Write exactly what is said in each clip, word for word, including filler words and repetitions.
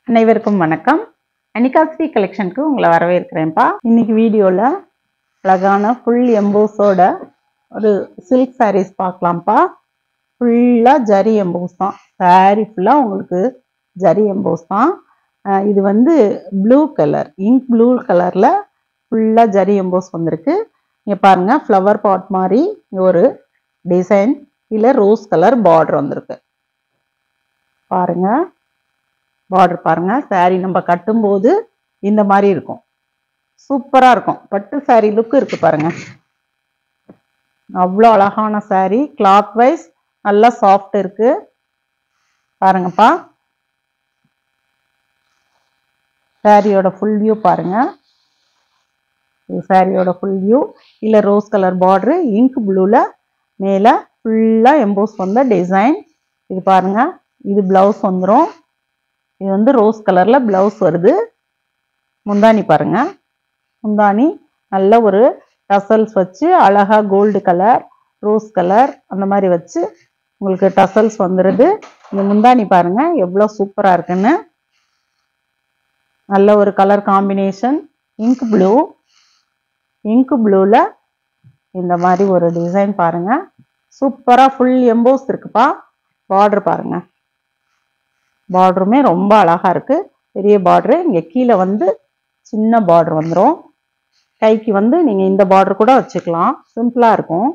அனைவருக்கும் வணக்கம். அனிகா ஸ்ரீ கலெக்ஷனுக்கு உங்களை வரவேற்கிறேன்ப்பா. இன்னைக்கு வீடியோவில் அழகான ஃபுல் எம்போஸோட ஒரு சில்க் சாரீஸ் பார்க்கலாம்ப்பா. ஃபுல்லாக ஜரி எம்போஸ் தான். சாரீ ஃபுல்லாக உங்களுக்கு ஜரி எம்போஸ் தான். இது வந்து ப்ளூ கலர், இங்க் ப்ளூ கலரில் ஃபுல்லாக ஜரி எம்போஸ் வந்திருக்கு. இங்கே பாருங்கள், ஃப்ளவர் பாட் மாதிரி ஒரு டிசைன், இல்லை ரோஸ் கலர் பார்டர் வந்திருக்கு. பாருங்கள், பார்டர் பாருங்க. சாரி நம்ம கட்டும்போது இந்த மாதிரி இருக்கும், சூப்பரா இருக்கும். பட்டு சாரி லுக் இருக்கு பாருங்க. அவ்வளோ அழகான சாரி, கிளாத் வைஸ் நல்லா சாஃப்ட் இருக்கு பாருங்கப்பா. சாரியோட ஃபுல் வியூ பாருங்க. இது சாரியோட ஃபுல் வியூ. இல்லை ரோஸ் கலர் பார்டரு, இங்க் ப்ளூல மேல ஃபுல்லா எம்போஸ் வந்த டிசைன். இது பாருங்க, இது பிளவுஸ் வந்துடும். இது வந்து ரோஸ் கலர்ல பிளவுஸ் வருது. முந்தானி பாருங்க, முந்தானி நல்ல ஒரு டசல்ஸ் வச்சு அழகா கோல்டு கலர், ரோஸ் கலர் அந்த மாதிரி வச்சு உங்களுக்கு டசல்ஸ் வந்துடுது. இந்த முந்தானி பாருங்க எவ்வளோ சூப்பரா இருக்குன்னு. நல்ல ஒரு colour combination, ink blue. Ink ப்ளூல இந்த மாதிரி ஒரு டிசைன் பாருங்க, சூப்பரா ஃபுல் எம்போஸ் இருக்குப்பா. பார்டர் பாருங்க, பார்டருமே ரொம்ப அழகா இருக்கு. பெரிய பார்டரு. இங்க கீழே வந்து சின்ன பார்டர் வந்துடும். கைக்கு வந்து நீங்க இந்த பார்டர் கூட வச்சுக்கலாம், சிம்பிளா இருக்கும்.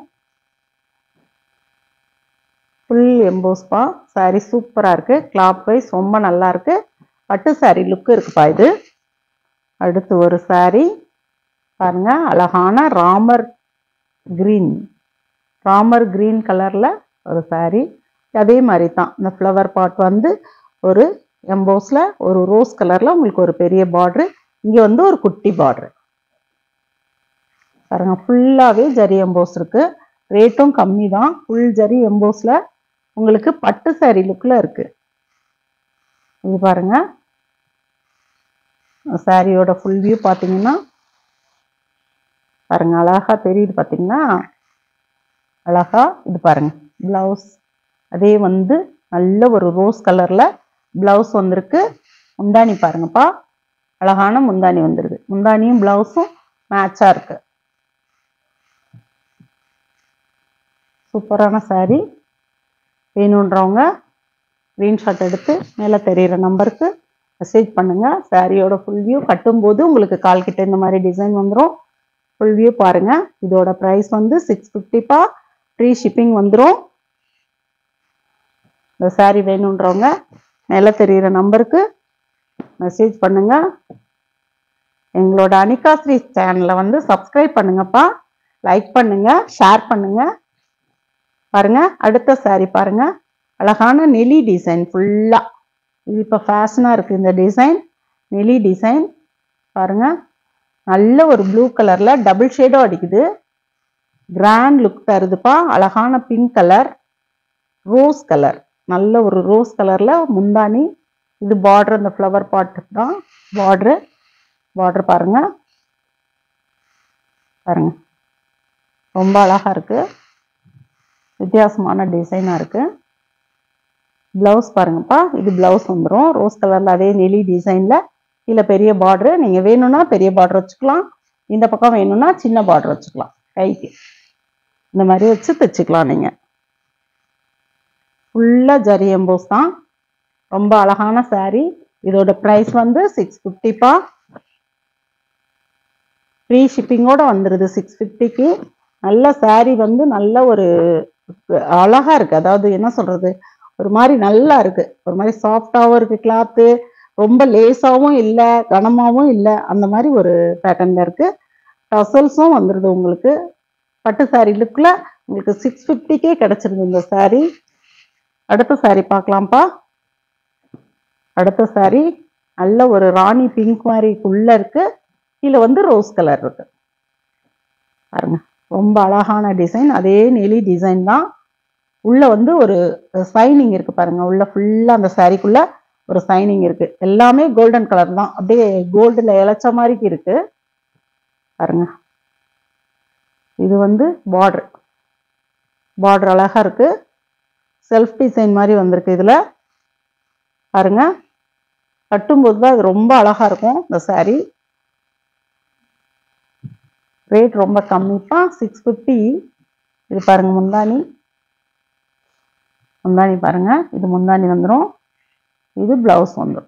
ஃபுல் எம்போஸ்பா. சாரி சூப்பரா இருக்கு. கிளாத் வைஸ் ரொம்ப நல்லா இருக்கு. பட்டு சாரி லுக் இருக்குப்பா இது. அடுத்து ஒரு சாரி பாருங்க, அழகான ராமர் கிரீன், ராமர் கிரீன் கலர்ல ஒரு சாரி. அதே மாதிரி தான் இந்த ஃப்ளவர் பாட் வந்து ஒரு எம்போஸ்ல ஒரு ரோஸ் கலர்ல உங்களுக்கு ஒரு பெரிய பார்டர், இங்க வந்து ஒரு குட்டி பார்டர் பாருங்க. ஃபுல்லாவே ஜரி எம்போஸ் இருக்கு. ரேட்டும் கம்மி தான். ஃபுல் ஜரி எம்போஸ்ல உங்களுக்கு பட்டு சாரி லுக்ல இருக்கு. இது பாருங்க, சாரியோட ஃபுல் வியூ பாத்தீங்கன்னா பாருங்க, அழகா தெரியுது பாத்தீங்கன்னா, அழகா. இது பாருங்க பிளவுஸ், அதே வந்து நல்ல ஒரு ரோஸ் கலர்ல பிளவுஸ் வந்திருக்கு. முந்தானி பாருங்கப்பா, அழகான முந்தானி வந்துருது. முந்தானியும் பிளவுஸும் மேட்சா இருக்கு. சூப்பரான சாரி. வேணுன்றவங்க ஸ்கிரீன்ஷாட் எடுத்து மேலே தெரிகிற நம்பருக்கு மெசேஜ் பண்ணுங்க. சாரியோட ஃபுல் வியூ கட்டும்போது உங்களுக்கு கால் கிட்ட இந்த மாதிரி டிசைன் வந்துடும். ஃபுல் வியூ பாருங்க. இதோட ப்ரைஸ் வந்து சிக்ஸ் ஃபிஃப்டிப்பா. ஃப்ரீ ஷிப்பிங் வந்துடும். இந்த சாரி வேணுன்றவங்க மேலே தெரிகிற நம்பருக்கு மெசேஜ் பண்ணுங்க. எங்களோட அனிகா ஸ்ரீ சேனலை வந்து சப்ஸ்கிரைப் பண்ணுங்கப்பா. லைக் பண்ணுங்க, ஷேர் பண்ணுங்க. பாருங்க, அடுத்த சாரி பாருங்க, அழகான நெலி டிசைன் ஃபுல்லா. இது இப்போ ஃபேஷனா இருக்கு இந்த டிசைன், நெலி டிசைன் பாருங்க. நல்ல ஒரு ப்ளூ கலர்ல டபுள் ஷேடும் அடிக்குது. கிராண்ட் லுக் தருதுப்பா. அழகான பிங்க் கலர், ரோஸ் கலர், நல்ல ஒரு ரோஸ் கலர்ல முந்தானி. இது பார்டர், இந்த ஃப்ளவர் பாட் தான் பார்டர். பார்டர் பாருங்க, பாருங்க ரொம்ப அழகா இருக்கு. வித்தியாசமான டிசைனா இருக்கு. பிளவுஸ் பாருங்கப்பா, இது பிளவுஸ் வந்துடும் ரோஸ் கலர்ல, அதே நெலி டிசைன்ல. கீழே பெரிய பார்டர். நீங்க வேணும்னா பெரிய பார்டர் வச்சுக்கலாம், இந்த பக்கம் வேணும்னா சின்ன பார்டர் வச்சுக்கலாம். கைக்கு இந்த மாதிரி வச்சு தைச்சுக்கலாம் நீங்க. ஃபுல்லா ஜரி எம்போஸ் தான். ரொம்ப அழகான சாரி. இதோட பிரைஸ் வந்து சிக்ஸ் ஃபிஃப்டிப்பா. ஃப்ரீ ஷிப்பிங்கோட வந்துடுது சிக்ஸ் ஃபிஃப்டிக்கு. நல்ல சாரி வந்து நல்ல ஒரு அழகா இருக்கு. அதாவது என்ன சொல்றது, ஒரு மாதிரி நல்லா இருக்கு. ஒரு மாதிரி சாஃப்டாகவும் இருக்கு கிளாத்து. ரொம்ப லேசாகவும் இல்லை, கனமாகவும் இல்லை, அந்த மாதிரி ஒரு பேட்டர்ன்ல இருக்கு. டசல்ஸும் வந்துடுது உங்களுக்கு. பட்டு சாரி லுக்ல உங்களுக்கு சிக்ஸ் ஃபிஃப்டிக்கே கிடைச்சிருது இந்த சாரி. அடுத்த சாரி பார்க்கலாம்ப்பா. அடுத்த சாரி நல்ல ஒரு ராணி பிங்க் மாதிரி உள்ள இருக்கு. கீழே வந்து ரோஸ் கலர் இருக்கு பாருங்க. ரொம்ப அழகான டிசைன், அதே நெலி டிசைன் தான். உள்ள வந்து ஒரு சைனிங் இருக்கு பாருங்க. உள்ள ஃபுல்லா அந்த சாரிக்குள்ள ஒரு சைனிங் இருக்கு. எல்லாமே கோல்டன் கலர் தான், அப்படியே கோல்டுல இழைச்ச மாதிரி இருக்கு பாருங்க. இது வந்து பார்டர், பார்டர் அழகா இருக்கு. செல்ஃப் டிசைன் மாதிரி வந்திருக்கு இதுல பாருங்க. கட்டும்போது தான் அது ரொம்ப அழகா இருக்கும் இந்த saree. ரேட் ரொம்ப கம்மிப்பா, சிக்ஸ் ஃபிஃப்டி. இது பாருங்க முந்தானி. முந்தானி பாருங்க, இது முந்தானி வந்துடும். இது பிளவுஸ் வந்துடும்.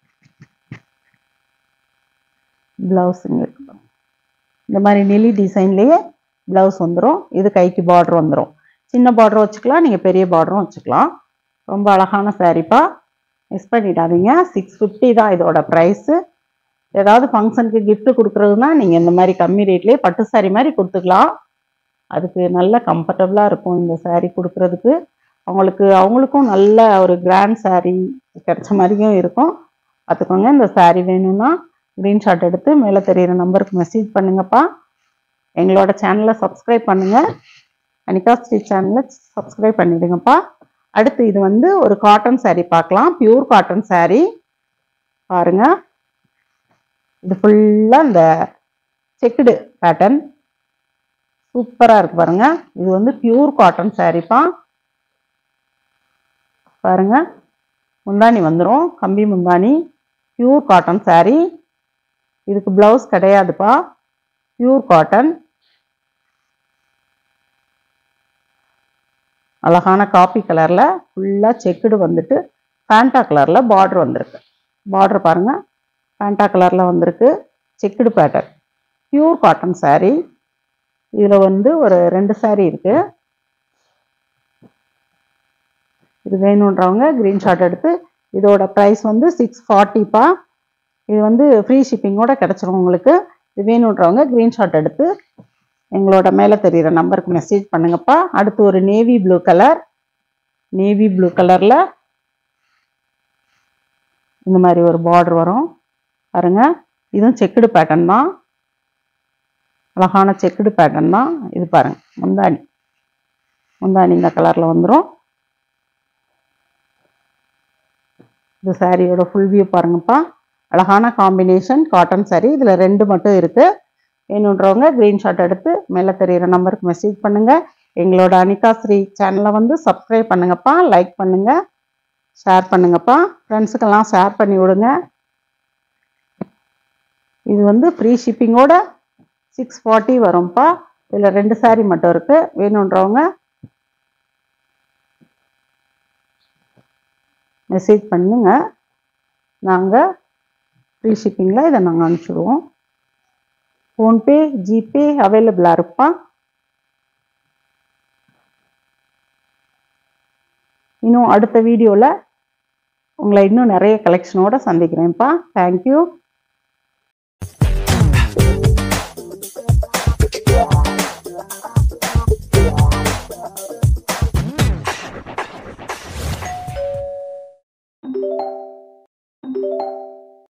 பிளவுஸ் இங்கே இருக்கு. இந்த மாதிரி நெலி டிசைன்லேயே பிளவுஸ் வந்துடும். இது கைக்கு பார்டர் வந்துடும். சின்ன பார்டரும் வச்சுக்கலாம், நீங்கள் பெரிய பார்டரும் வச்சுக்கலாம். ரொம்ப அழகான சாரீப்பா, மிஸ் பண்ணிடாதீங்க. சிக்ஸ் ஃபிஃப்டி தான் இதோட ப்ரைஸு. ஏதாவது ஃபங்க்ஷனுக்கு கிஃப்ட் கொடுக்குறதுனா நீங்கள் இந்த மாதிரி கம்மி ரேட்லேயே பட்டு சாரீ மாதிரி கொடுத்துக்கலாம். அதுக்கு நல்ல கம்ஃபர்டபுளாக இருக்கும் இந்த சாரீ கொடுக்குறதுக்கு. அவங்களுக்கு அவங்களுக்கும் நல்ல ஒரு கிராண்ட் சாரீ கிடைச்ச மாதிரியும் இருக்கும். பார்த்துக்கோங்க. இந்த சாரீ வேணும்னா ஸ்க்ரீன்ஷாட் எடுத்து மேலே தெரியிற நம்பருக்கு மெசேஜ் பண்ணுங்கப்பா. எங்களோட சேனலை சப்ஸ்கிரைப் பண்ணுங்கள். அனிகா ஸ்ரீ சேனலை சப்ஸ்கிரைப் பண்ணிவிடுங்கப்பா. அடுத்து இது வந்து ஒரு காட்டன் சாரீ பார்க்கலாம். பியூர் காட்டன் சாரீ பாருங்க. இது ஃபுல்லாக இந்த செக்குடு பேட்டர்ன் சூப்பராக இருக்கு பாருங்க. இது வந்து பியூர் காட்டன் சாரீப்பா. பாருங்க, முந்தானி வந்துடும், கம்பி முந்தானி. Pure cotton sari. இதுக்கு பிளவுஸ் கிடையாதுப்பா, பியூர் காட்டன். அழகான காப்பி கலர்ல ஃபுல்லா செக்குடு வந்துட்டு பேண்டா கலர்ல பார்டர் வந்திருக்கு. பார்டர் பாருங்க, பேண்டா கலர்ல வந்திருக்கு. Checked pattern, pure cotton sari. இதுல வந்து ஒரு ரெண்டு சாரீ இருக்கு. இது வேணுன்றவங்க கிரீன்ஷாட் எடுத்து, இதோட ப்ரைஸ் வந்து சிக்ஸ் ஃபார்ட்டிப்பா. இது வந்து ஃப்ரீ ஷிப்பிங்கோட கிடைச்சிரும் உங்களுக்கு. இது வேணுன்றவங்க கிரீன்ஷாட் எடுத்து எங்களோட மேலே தெரிகிற நம்பருக்கு மெசேஜ் பண்ணுங்கப்பா. அடுத்து ஒரு navy blue colour. Navy blue கலரில் இந்த மாதிரி ஒரு பார்டர் வரும் பாருங்க. இதுவும் செக்குடு பேட்டர்ன் தான், அழகான செக்குடு பேட்டர்ன் தான். இது பாருங்க முந்தானி. முந்தானி இந்த கலரில் வந்துடும். இந்த சாரியோட ஃபுல் வியூ பாருங்கப்பா. அழகான காம்பினேஷன் காட்டன் சாரீ. இதில் ரெண்டு மட்டும் இருக்குது. வேணுன்றவங்க கிரீன்ஷாட் எடுத்து மேலே தெரிகிற நம்பருக்கு மெசேஜ் பண்ணுங்கள். எங்களோட அனிகா ஸ்ரீ சேனலை வந்து சப்ஸ்கிரைப் பண்ணுங்கப்பா, லைக் பண்ணுங்கள், ஷேர் பண்ணுங்கப்பா. ஃப்ரெண்ட்ஸுக்கெல்லாம் ஷேர் பண்ணி விடுங்க. இது வந்து ஃப்ரீ ஷிப்பிங்கோட சிக்ஸ் ஃபார்ட்டி வரும்ப்பா. இதில் ரெண்டு சாரீ மட்டும் இருக்குது. வேணுன்றவங்க மெசேஜ் பண்ணுங்க. நாங்கள் ஃப்ரீ ஷிப்பிங்கில் இதை நாங்கள் அனுப்பிச்சிடுவோம். ஃபோன்பே, ஜிபே அவைலபிளாக இருப்பா. இன்னும் அடுத்த வீடியோவில் உங்களை இன்னும் நிறைய கலெக்ஷனோடு சந்திக்கிறேன்ப்பா. தேங்க்யூ.